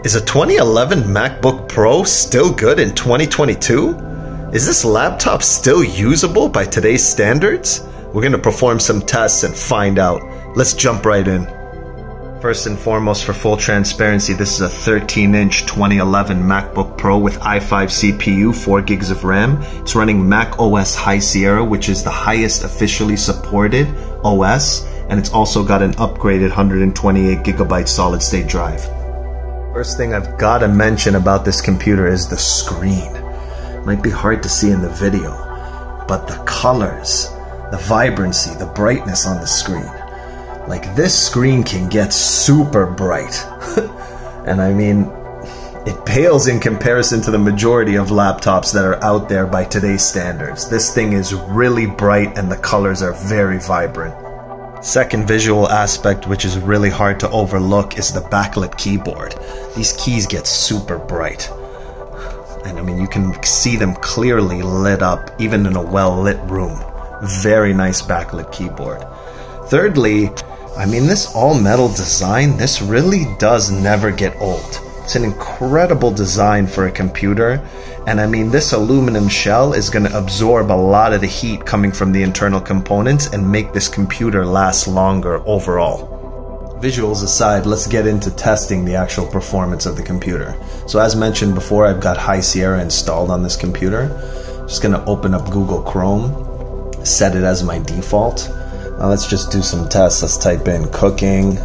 Is a 2011 MacBook Pro still good in 2022? Is this laptop still usable by today's standards? We're going to perform some tests and find out. Let's jump right in. First and foremost, for full transparency, this is a 13-inch 2011 MacBook Pro with i5 CPU, 4 gigs of RAM. It's running Mac OS High Sierra, which is the highest officially supported OS, and it's also got an upgraded 128 gigabyte solid-state drive. First thing I've got to mention about this computer is the screen. It might be hard to see in the video, but the colors, the vibrancy, the brightness on the screen. Like, this screen can get super bright. And I mean, it pales in comparison to the majority of laptops that are out there by today's standards. This thing is really bright and the colors are very vibrant. Second visual aspect, which is really hard to overlook, is the backlit keyboard. These keys get super bright. And I mean, you can see them clearly lit up, even in a well-lit room. Very nice backlit keyboard. Thirdly, I mean, this all-metal design, this really does never get old. It's an incredible design for a computer, and I mean, this aluminum shell is going to absorb a lot of the heat coming from the internal components and make this computer last longer overall. Visuals aside, let's get into testing the actual performance of the computer. So as mentioned before, I've got High Sierra installed on this computer. Just going to open up Google Chrome, set it as my default. Now let's just do some tests. Let's type in cooking.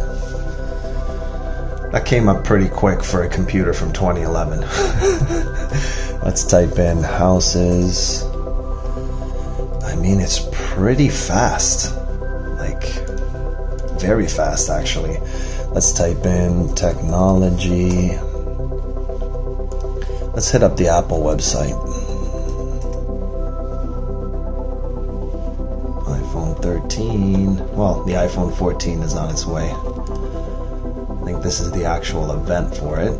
That came up pretty quick for a computer from 2011. Let's type in houses. I mean, it's pretty fast. Like, very fast actually. Let's type in technology. Let's hit up the Apple website. iPhone 13. Well, the iPhone 14 is on its way. I think this is the actual event for it.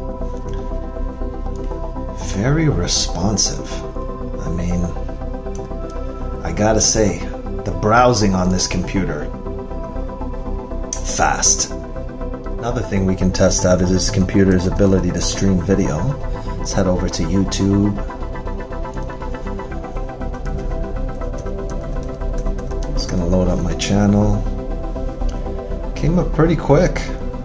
Very responsive. I mean, I gotta say, the browsing on this computer, fast. Another thing we can test out is this computer's ability to stream video. Let's head over to YouTube. Just gonna load up my channel. Came up pretty quick.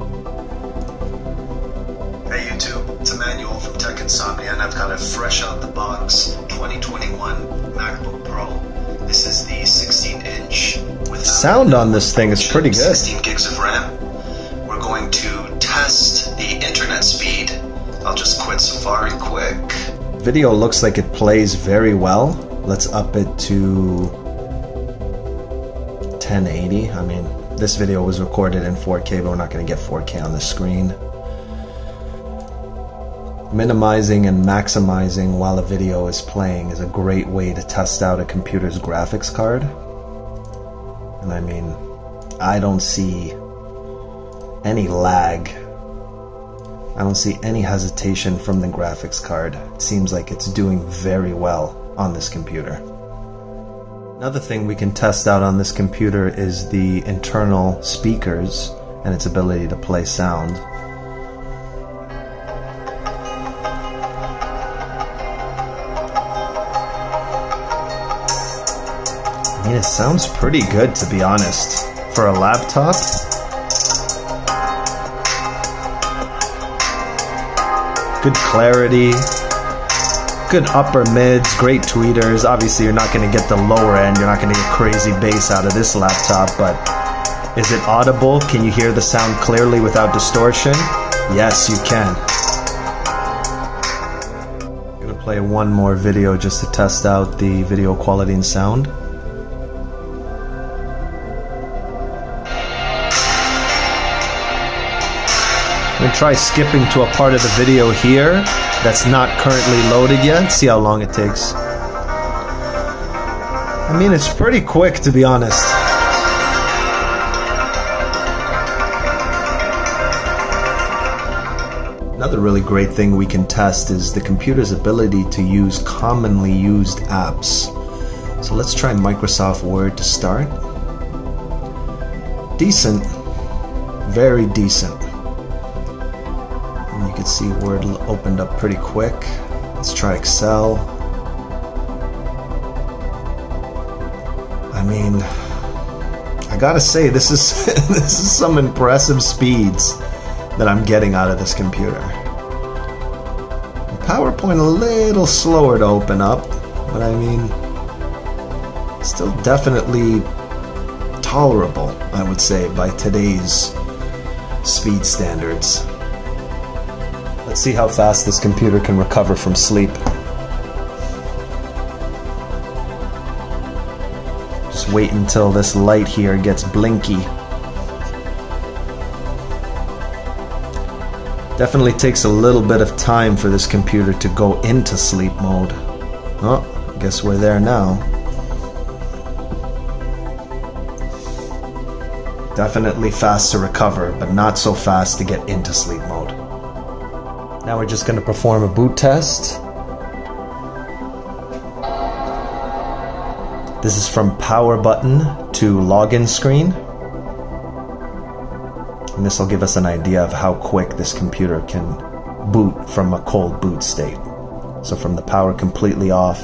Hey YouTube, it's Emmanuel from TechInsomnia, and I've got a fresh out the box 2021 MacBook Pro. This is the 16-inch with sound on this thing is pretty good. 16 gigs of RAM. We're going to test the internet speed. I'll just quit Safari quick. Video looks like it plays very well. Let's up it to 1080. I mean, this video was recorded in 4K, but we're not going to get 4K on the screen. Minimizing and maximizing while a video is playing is a great way to test out a computer's graphics card. And I mean, I don't see any lag. I don't see any hesitation from the graphics card. It seems like it's doing very well on this computer. Another thing we can test out on this computer is the internal speakers and its ability to play sound. I mean, it sounds pretty good, to be honest. For a laptop, good clarity, good upper mids, great tweeters. Obviously, you're not going to get the lower end. You're not going to get crazy bass out of this laptop, but is it audible? Can you hear the sound clearly without distortion? Yes, you can. I'm going to play one more video just to test out the video quality and sound. I'm going to try skipping to a part of the video here that's not currently loaded yet. See how long it takes. I mean, it's pretty quick, to be honest. Another really great thing we can test is the computer's ability to use commonly used apps. So let's try Microsoft Word to start. Decent. Very decent. can see Word opened up pretty quick. Let's try Excel. I mean, I gotta say, this is this is some impressive speeds that I'm getting out of this computer. PowerPoint a little slower to open up, but I mean, still definitely tolerable, I would say, by today's speed standards. Let's see how fast this computer can recover from sleep. Just wait until this light here gets blinky. Definitely takes a little bit of time for this computer to go into sleep mode. Oh, I guess we're there now. Definitely fast to recover, but not so fast to get into sleep mode. Now we're just going to perform a boot test. This is from power button to login screen. And this will give us an idea of how quick this computer can boot from a cold boot state. So from the power completely off,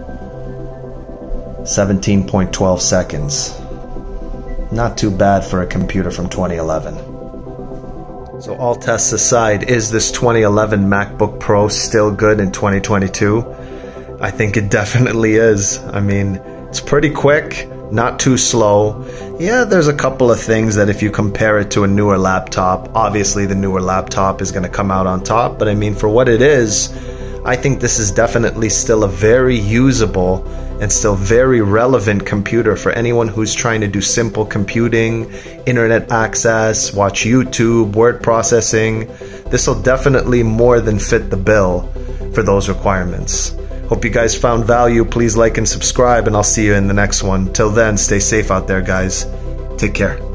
17.12 seconds. Not too bad for a computer from 2011. So all tests aside, is this 2011 MacBook Pro still good in 2022? I think it definitely is. I mean, it's pretty quick, not too slow. Yeah, there's a couple of things that if you compare it to a newer laptop, obviously the newer laptop is going to come out on top. But I mean, for what it is, I think this is definitely still a very usable and still very relevant computer for anyone who's trying to do simple computing, internet access, watch YouTube, word processing. This will definitely more than fit the bill for those requirements. Hope you guys found value. Please like and subscribe, and I'll see you in the next one. Till then, stay safe out there, guys. Take care.